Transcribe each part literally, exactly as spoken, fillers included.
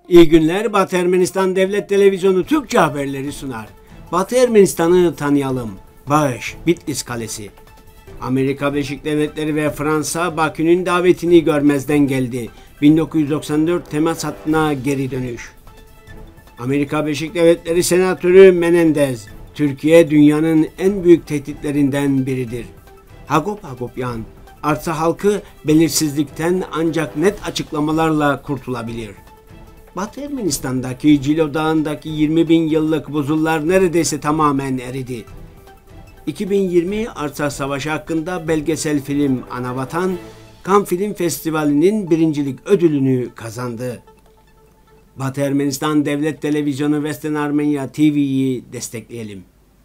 İyi günler. Batı Ermenistan Devlet Televizyonu Türkçe haberleri sunar. Batı Ermenistan'ı tanıyalım. Bağış, Bitlis Kalesi. Amerika Birleşik Devletleri ve Fransa Bakü'nün davetini görmezden geldi. bin dokuz yüz doksan dört temas hattına geri dönüş. Amerika Birleşik Devletleri Senatörü Menendez, Türkiye dünyanın en büyük tehditlerinden biridir. Hagop Hagopyan, arsa halkı belirsizlikten ancak net açıklamalarla kurtulabilir. Batı Ermenistan'daki Cilo Dağı'ndaki yirmi bin yıllık buzullar neredeyse tamamen eridi. iki bin yirmi Artsakh Savaşı hakkında belgesel film Anavatan, Cannes Film Festivali'nin birincilik ödülünü kazandı. Batı Ermenistan Devlet Televizyonu Western Armenia T V'yi destekleyelim.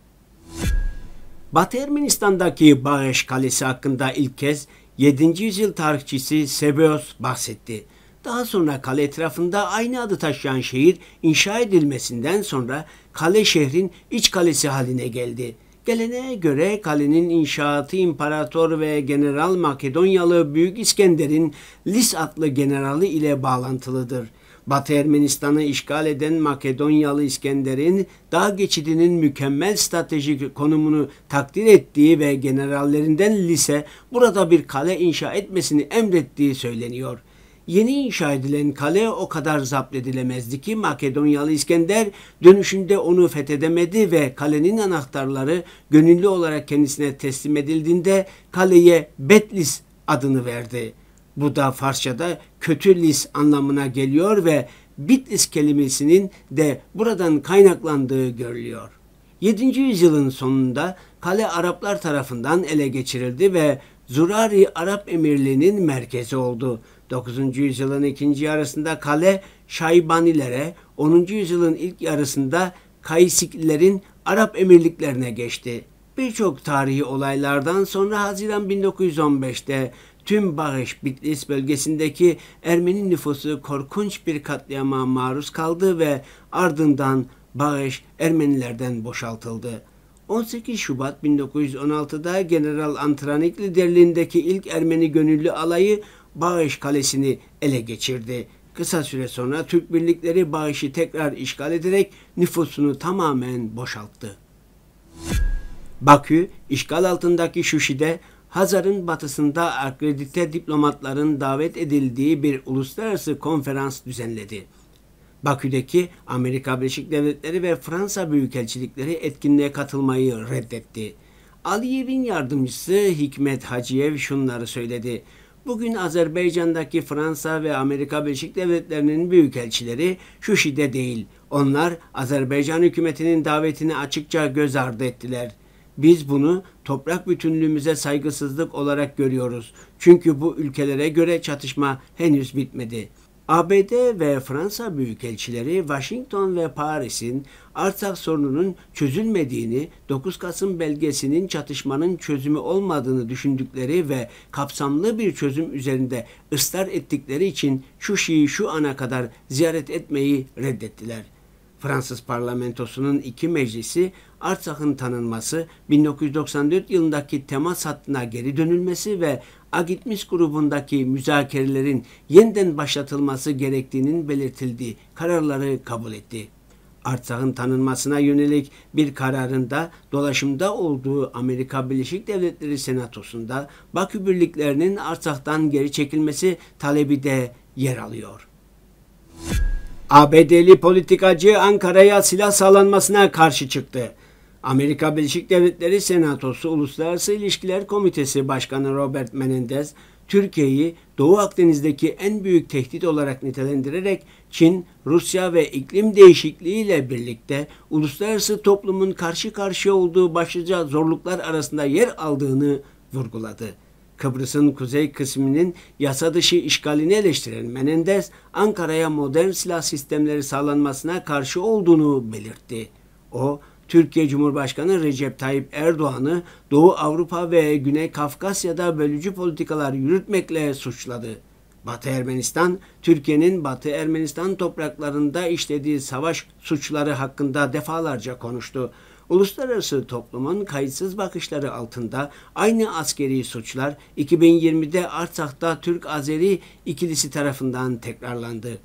Batı Ermenistan'daki Bağış Kalesi hakkında ilk kez yedinci yüzyıl tarihçisi Sebeos bahsetti. Daha sonra kale etrafında aynı adı taşıyan şehir inşa edilmesinden sonra kale şehrin iç kalesi haline geldi. Geleneğe göre kalenin inşaatı İmparator ve General Makedonyalı Büyük İskender'in Lis adlı generali ile bağlantılıdır. Batı Ermenistan'ı işgal eden Makedonyalı İskender'in dağ geçidinin mükemmel stratejik konumunu takdir ettiği ve generallerinden Lis'e burada bir kale inşa etmesini emrettiği söyleniyor. Yeni inşa edilen kale o kadar zapt edilemezdi ki Makedonyalı İskender dönüşünde onu fethedemedi ve kalenin anahtarları gönüllü olarak kendisine teslim edildiğinde kaleye Betlis adını verdi. Bu da Farsça'da kötü lis anlamına geliyor ve Bitlis kelimesinin de buradan kaynaklandığı görülüyor. yedinci yüzyılın sonunda kale Araplar tarafından ele geçirildi ve Zurari Arap Emirliği'nin merkezi oldu. dokuzuncu yüzyılın ikinci yarısında kale Şaybanilere, onuncu yüzyılın ilk yarısında Kaysiklilerin Arap emirliklerine geçti. Birçok tarihi olaylardan sonra Haziran bin dokuz yüz on beşte tüm Bağış Bitlis bölgesindeki Ermeni nüfusu korkunç bir katliama maruz kaldı ve ardından Bağış Ermenilerden boşaltıldı. on sekiz Şubat bin dokuz yüz on altıda General Antranik liderliğindeki ilk Ermeni gönüllü alayı Bağış Kalesi'ni ele geçirdi. Kısa süre sonra Türk birlikleri Bağış'ı tekrar işgal ederek nüfusunu tamamen boşalttı. Bakü, işgal altındaki Şuşi'de Hazar'ın batısında akredite diplomatların davet edildiği bir uluslararası konferans düzenledi. Bakü'deki Amerika Birleşik Devletleri ve Fransa büyükelçilikleri etkinliğe katılmayı reddetti. Aliyev'in yardımcısı Hikmet Hacıyev şunları söyledi. Bugün Azerbaycan'daki Fransa ve Amerika Birleşik Devletleri'nin büyükelçileri Şuşi'de değil. Onlar Azerbaycan hükümetinin davetini açıkça göz ardı ettiler. Biz bunu toprak bütünlüğümüze saygısızlık olarak görüyoruz. Çünkü bu ülkelere göre çatışma henüz bitmedi. A B D ve Fransa büyükelçileri Washington ve Paris'in Artsakh sorununun çözülmediğini, dokuz Kasım belgesinin çatışmanın çözümü olmadığını düşündükleri ve kapsamlı bir çözüm üzerinde ısrar ettikleri için Şuşi'yi şu ana kadar ziyaret etmeyi reddettiler. Fransız parlamentosunun iki meclisi Artsakh'ın tanınması, bin dokuz yüz doksan dört yılındaki temas hattına geri dönülmesi ve Agitmis grubundaki müzakerelerin yeniden başlatılması gerektiğinin belirtildiği kararları kabul etti. Artsakh'ın tanınmasına yönelik bir kararında dolaşımda olduğu Amerika Birleşik Devletleri Senatosu'nda Bakü birliklerinin Artsakh'tan geri çekilmesi talebi de yer alıyor. A B D'li politikacı Ankara'ya silah sağlanmasına karşı çıktı. Amerika Birleşik Devletleri Senatosu Uluslararası İlişkiler Komitesi Başkanı Robert Menendez, Türkiye'yi Doğu Akdeniz'deki en büyük tehdit olarak nitelendirerek Çin, Rusya ve iklim değişikliğiyle birlikte uluslararası toplumun karşı karşıya olduğu başlıca zorluklar arasında yer aldığını vurguladı. Kıbrıs'ın kuzey kısmının yasa dışı işgalini eleştiren Menendez, Ankara'ya modern silah sistemleri sağlanmasına karşı olduğunu belirtti. O, Türkiye Cumhurbaşkanı Recep Tayyip Erdoğan'ı Doğu Avrupa ve Güney Kafkasya'da bölücü politikalar yürütmekle suçladı. Batı Ermenistan, Türkiye'nin Batı Ermenistan topraklarında işlediği savaş suçları hakkında defalarca konuştu. Uluslararası toplumun kayıtsız bakışları altında aynı askeri suçlar iki bin yirmide Artsakh'ta Türk-Azeri ikilisi tarafından tekrarlandı.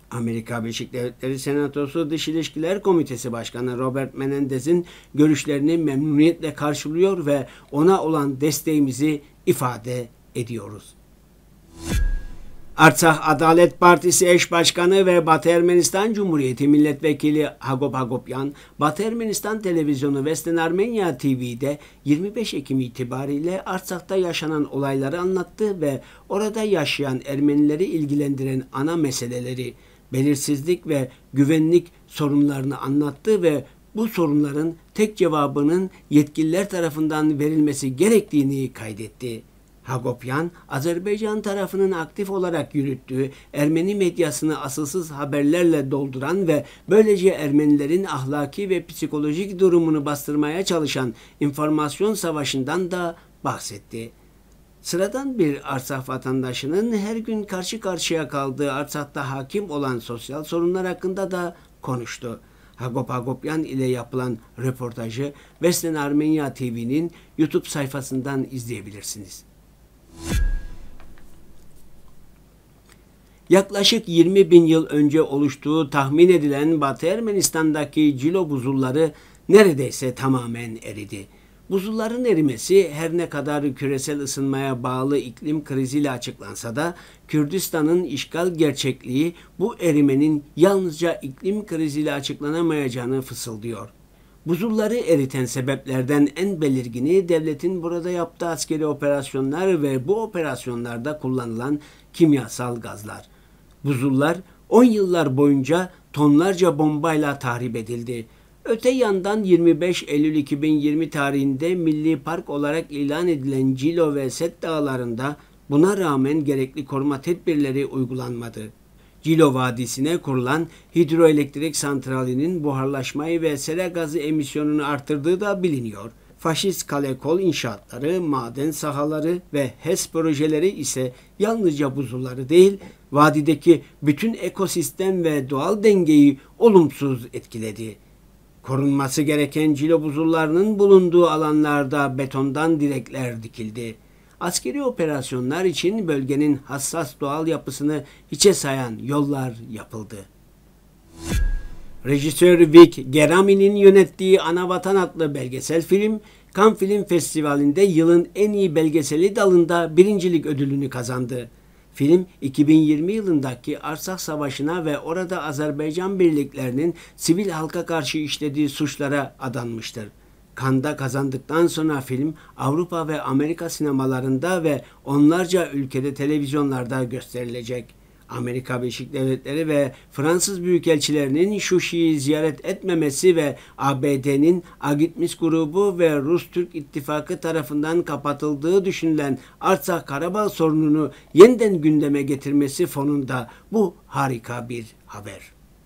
Amerika Birleşik Devletleri Senatosu Dış İlişkiler Komitesi Başkanı Robert Menendez'in görüşlerini memnuniyetle karşılıyor ve ona olan desteğimizi ifade ediyoruz. Artsakh Adalet Partisi eş başkanı ve Batı Ermenistan Cumhuriyeti Milletvekili Hagop Hagopyan, Batı Ermenistan Televizyonu Western Armenia T V'de yirmi beş Ekim itibariyle Artsak'ta yaşanan olayları anlattı ve orada yaşayan Ermenileri ilgilendiren ana meseleleri, belirsizlik ve güvenlik sorunlarını anlattı ve bu sorunların tek cevabının yetkililer tarafından verilmesi gerektiğini kaydetti. Hagopyan, Azerbaycan tarafının aktif olarak yürüttüğü Ermeni medyasını asılsız haberlerle dolduran ve böylece Ermenilerin ahlaki ve psikolojik durumunu bastırmaya çalışan informasyon savaşından da bahsetti. Sıradan bir Artsakh vatandaşının her gün karşı karşıya kaldığı Artsak'ta hakim olan sosyal sorunlar hakkında da konuştu. Hagop Hagopyan ile yapılan röportajı Western Armenia T V'nin YouTube sayfasından izleyebilirsiniz. Yaklaşık yirmi bin yıl önce oluştuğu tahmin edilen Batı Ermenistan'daki Cilo buzulları neredeyse tamamen eridi. Buzulların erimesi her ne kadar küresel ısınmaya bağlı iklim kriziyle açıklansa da Kürdistan'ın işgal gerçekliği bu erimenin yalnızca iklim kriziyle açıklanamayacağını fısıldıyor. Buzulları eriten sebeplerden en belirgini devletin burada yaptığı askeri operasyonlar ve bu operasyonlarda kullanılan kimyasal gazlar. Buzullar on yıllar boyunca tonlarca bombayla tahrip edildi. Öte yandan yirmi beş Eylül iki bin yirmi tarihinde Milli Park olarak ilan edilen Cilo ve Set Dağları'nda buna rağmen gerekli koruma tedbirleri uygulanmadı. Cilo Vadisi'ne kurulan hidroelektrik santralinin buharlaşmayı ve sera gazı emisyonunu artırdığı da biliniyor. Faşist kale kol inşaatları, maden sahaları ve HES projeleri ise yalnızca buzulları değil, vadideki bütün ekosistem ve doğal dengeyi olumsuz etkiledi. Korunması gereken Cilo buzullarının bulunduğu alanlarda betondan direkler dikildi. Askeri operasyonlar için bölgenin hassas doğal yapısını hiçe sayan yollar yapıldı. Rejisör Vic Gerami'nin yönettiği Anavatan adlı belgesel film, Cannes Film Festivali'nde yılın en iyi belgeseli dalında birincilik ödülünü kazandı. Film, iki bin yirmi yılındaki Artsakh Savaşı'na ve orada Azerbaycan birliklerinin sivil halka karşı işlediği suçlara adanmıştır. Cannes'da kazandıktan sonra film Avrupa ve Amerika sinemalarında ve onlarca ülkede televizyonlarda gösterilecek. Amerika Birleşik Devletleri ve Fransız büyükelçilerinin Şuşi'yi ziyaret etmemesi ve A B D'nin Agitmis grubu ve Rus-Türk ittifakı tarafından kapatıldığı düşünülen Artsakh Karabağ sorununu yeniden gündeme getirmesi fonunda bu harika bir haber.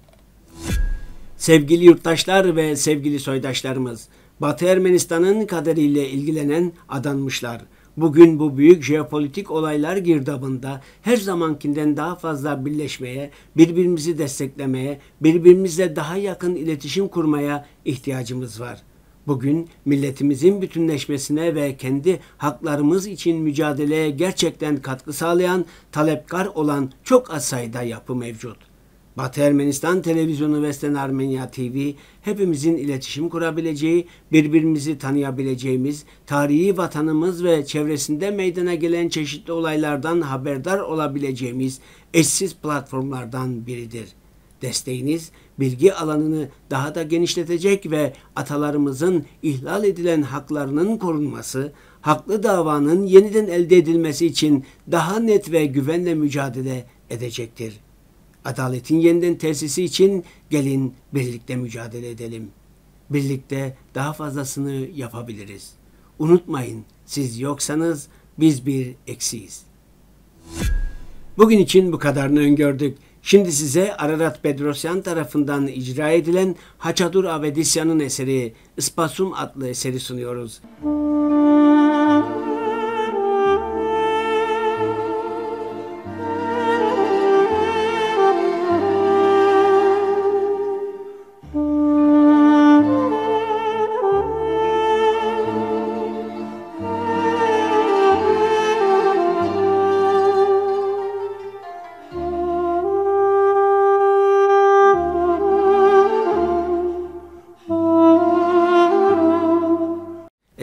Sevgili yurttaşlar ve sevgili soydaşlarımız, Batı Ermenistan'ın kaderiyle ilgilenen adanmışlar. Bugün bu büyük jeopolitik olaylar girdabında her zamankinden daha fazla birleşmeye, birbirimizi desteklemeye, birbirimizle daha yakın iletişim kurmaya ihtiyacımız var. Bugün milletimizin bütünleşmesine ve kendi haklarımız için mücadeleye gerçekten katkı sağlayan, talepkar olan çok az sayıda yapı mevcut. Batı Ermenistan Televizyonu Western Armenia T V, hepimizin iletişim kurabileceği, birbirimizi tanıyabileceğimiz, tarihi vatanımız ve çevresinde meydana gelen çeşitli olaylardan haberdar olabileceğimiz eşsiz platformlardan biridir. Desteğiniz, bilgi alanını daha da genişletecek ve atalarımızın ihlal edilen haklarının korunması, haklı davanın yeniden elde edilmesi için daha net ve güvenle mücadele edecektir. Adaletin yeniden tesisi için gelin birlikte mücadele edelim. Birlikte daha fazlasını yapabiliriz. Unutmayın, siz yoksanız biz bir eksiyiz. Bugün için bu kadarını öngördük. Şimdi size Ararat Bedrosyan tarafından icra edilen Haçadur Avedisyan'ın eseri Ispasum adlı eseri sunuyoruz.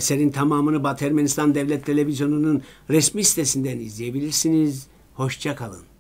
Eserin tamamını Batı Ermenistan Devlet Televizyonu'nun resmi sitesinden izleyebilirsiniz. Hoşça kalın.